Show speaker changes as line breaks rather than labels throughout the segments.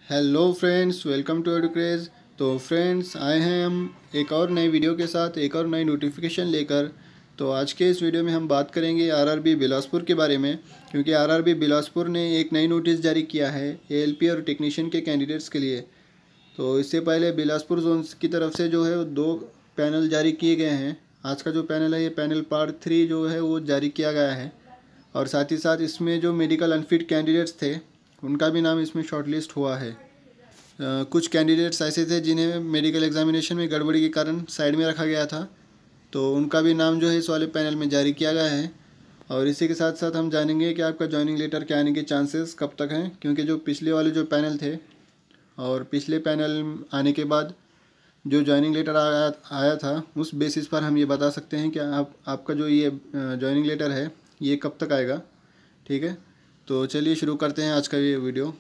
Hello friends, welcome to Educraze. तो friends, आए हैं हम एक और नई वीडियो के साथ, एक और नई नोटिफिकेशन लेकर। तो आज के इस वीडियो में हम बात करेंगे आरआरबी बिलासपुर के बारे में, क्योंकि आरआरबी बिलासपुर ने एक नई नोटिस जारी किया है एएलपी और टेक्नीशियन के कैंडिडेट्स के लिए। तो इससे पहले बिलासपुर जोन की तरफ से जो है वो 2 पैनल जारी किए गए हैं। आज का जो पैनल है, ये पैनल पार्ट 3 जो है वो जारी किया गया है। और साथ ही साथ इसमें जो मेडिकल अनफिट कैंडिडेट्स थे, उनका भी नाम इसमें शॉर्टलिस्ट हुआ है। कुछ कैंडिडेट्स ऐसे थे जिन्हें मेडिकल एग्जामिनेशन में गड़बड़ी के कारण साइड में रखा गया था, तो उनका भी नाम जो है इस वाले पैनल में जारी किया गया है। और इसी के साथ साथ हम जानेंगे कि आपका जॉइनिंग लेटर के आने के चांसेस कब तक हैं, क्योंकि जो पिछले वाले जो पैनल थे और पिछले पैनल आने के बाद जो जॉइनिंग लेटर आया था, उस बेसिस पर हम ये बता सकते हैं कि आपका जो ये जॉइनिंग लेटर है ये कब तक आएगा। ठीक है, तो चलिए शुरू करते हैं आज का ये वीडियो।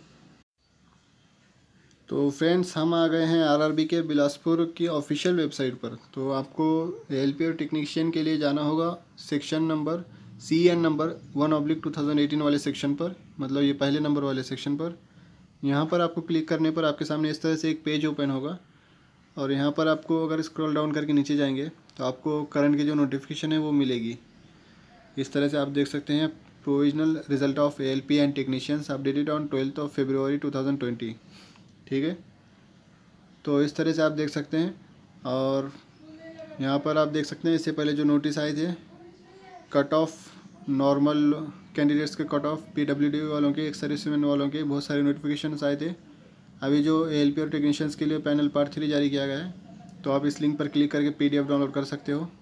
तो फ्रेंड्स, हम आ गए हैं आरआरबी के बिलासपुर की ऑफिशियल वेबसाइट पर। तो आपको एएलपी और टेक्नीशियन के लिए जाना होगा सेक्शन नंबर CN नंबर 1/2018 वाले सेक्शन पर, मतलब ये पहले नंबर वाले सेक्शन पर। यहाँ पर आपको क्लिक करने पर आपके सामने इस तरह से एक पेज ओपन होगा। और यहाँ पर आपको अगर स्क्रॉल डाउन करके नीचे जाएंगे तो आपको करंट की जो नोटिफिकेशन है वो मिलेगी। इस तरह से आप देख सकते हैं, provisional result of ALP and technicians updated on 12 February 2020। ठीक है, तो इस तरह से आप देख सकते हैं। और यहाँ पर आप देख सकते हैं, इससे पहले जो नोटिस आए थे कट ऑफ नॉर्मल कैंडिडेट्स के, कट ऑफ PWD वालों के, एक सर्विसमैन वालों के बहुत सारे नोटिफिकेशन आए थे। अभी जो एएलपी और टेक्नीशियंस के लिए पैनल पार्ट 3 जारी किया गया है, तो आप इस लिंक पर क्लिक करके PDF डाउनलोड कर सकते हो।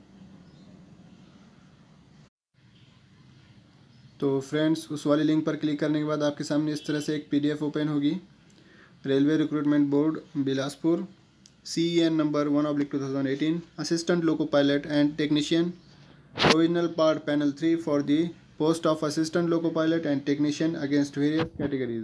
तो फ्रेंड्स, उस वाली लिंक पर क्लिक करने के बाद आपके सामने इस तरह से एक PDF ओपन होगी। Railway recruitment board Bilaspur CEN number 1/2018 assistant loco pilot and technician provisional part panel 3 for the post of assistant loco pilot and technician against various categories.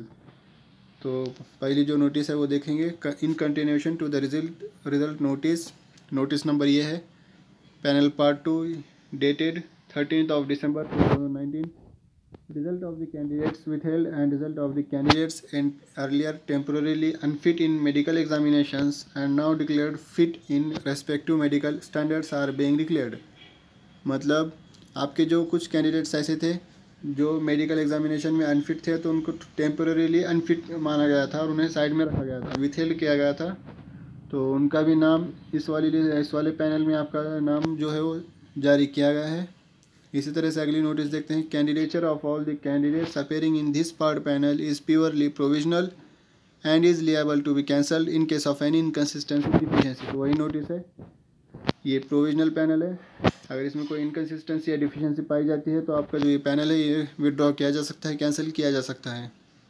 तो पहली जो नोटिस है वो देखेंगे, in continuation to the result notice number ये है, panel part 2 dated 13 December 2019। Result of the candidates withheld and result of the candidates and earlier temporarily unfit in medical examinations and now declared fit in respective medical standards are being declared। मतलब आपके जो कुछ candidates ऐसे थे जो medical examination में unfit थे, तो उनको टेम्पोररीली अनफिट माना गया था और उन्हें साइड में रखा गया था, विथहेल्ड किया गया था। तो उनका भी नाम इस वाले पैनल में आपका नाम जो है वो जारी किया गया है। इसी तरह से अगली नोटिस देखते हैं, candidature of all the candidates appearing in this part panel is purely provisional and is liable to be cancelled in case of any inconsistency deficiency. तो वही नोटिस है, ये प्रोविजनल पैनल है। अगर इसमें कोई इनकन्सिस्टेंसी या डिफिशिएंसी पाई जाती है तो आपका जो ये पैनल है ये विड्रॉ किया जा सकता है, कैंसिल किया जा सकता है।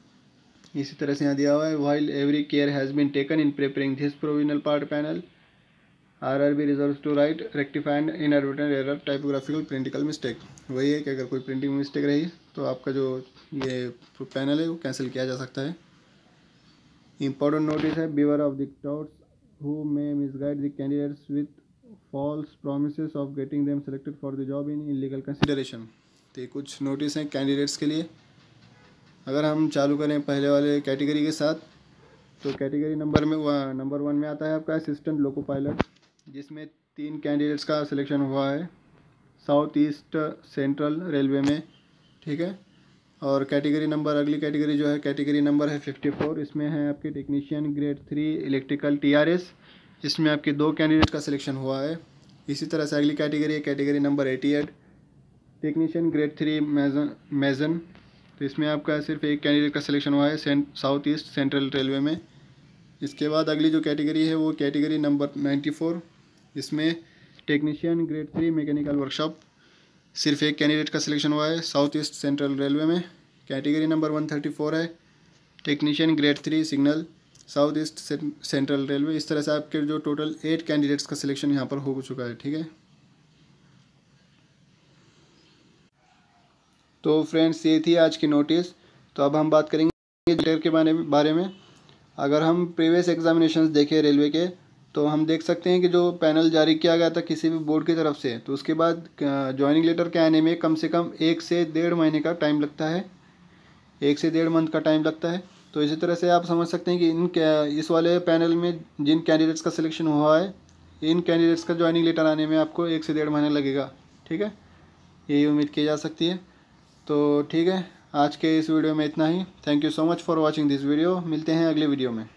इसी तरह से यहाँ दिया हुआ है, while every care has been taken in preparing this provisional part panel RRB reserves to right rectified inadvertent error typographical printing mistake. वही है कि अगर कोई प्रिंटिंग मिस्टेक रही तो आपका जो ये पैनल है वो कैंसिल किया जा सकता है। इंपॉर्टेंट नोटिस है, beware of the touts who may misguide the candidates with false promises of getting them selected for the job in illegal consideration. तो ये कुछ नोटिस हैं कैंडिडेट्स के लिए। अगर हम चालू करें पहले वाले कैटेगरी के साथ, तो कैटेगरी नंबर 1 में आता है आपका असिस्टेंट लोको पायलट, जिसमें 3 कैंडिडेट्स का सिलेक्शन हुआ है साउथ ईस्ट सेंट्रल रेलवे में। ठीक है, और कैटेगरी नंबर, अगली कैटेगरी जो है कैटेगरी नंबर है 54। इसमें है आपके टेक्नीशियन ग्रेड 3 इलेक्ट्रिकल TRS, इसमें आपके 2 कैंडिडेट का सिलेक्शन हुआ है। इसी तरह से अगली कैटेगरी है कैटेगरी नंबर 88 टेक्नीशियन ग्रेड 3 मेजन। तो इसमें आपका सिर्फ एक कैंडिडेट का सिलेक्शन हुआ है साउथ ईस्ट सेंट्रल रेलवे में। इसके बाद अगली जो कैटेगरी है वो कैटेगरी नंबर 94, इसमें टेक्नीशियन ग्रेड 3 मैकेनिकल वर्कशॉप, सिर्फ एक कैंडिडेट का सिलेक्शन हुआ है साउथ ईस्ट सेंट्रल रेलवे में। कैटेगरी नंबर 134 है technician grade 3 signal, south east central railway. इस तरह से आपके जो टोटल 8 कैंडिडेट्स का सिलेक्शन यहाँ पर हो चुका है। ठीक है, तो फ्रेंड्स ये थी आज की नोटिस। तो अब हम बात करेंगे लेटर के बारे में। अगर हम प्रीवियस एग्जामिनेशंस देखें रेलवे के, तो हम देख सकते हैं कि जो पैनल जारी किया गया था किसी भी बोर्ड की तरफ से, तो उसके बाद जॉइनिंग लेटर के आने में कम से कम 1 से 1.5 महीने का टाइम लगता है, 1 से 1.5 मंथ का टाइम लगता है। तो इसी तरह से आप समझ सकते हैं कि इस वाले पैनल में जिन कैंडिडेट्स का सिलेक्शन हुआ है, इन कैंडिडेट्स का ज्वाइनिंग लेटर आने में आपको 1 से 1.5 महीना लगेगा। ठीक है, यही उम्मीद की जा सकती है। तो ठीक है, आज के इस वीडियो में इतना ही। Thank you so much for watching this video. मिलते हैं अगले वीडियो में।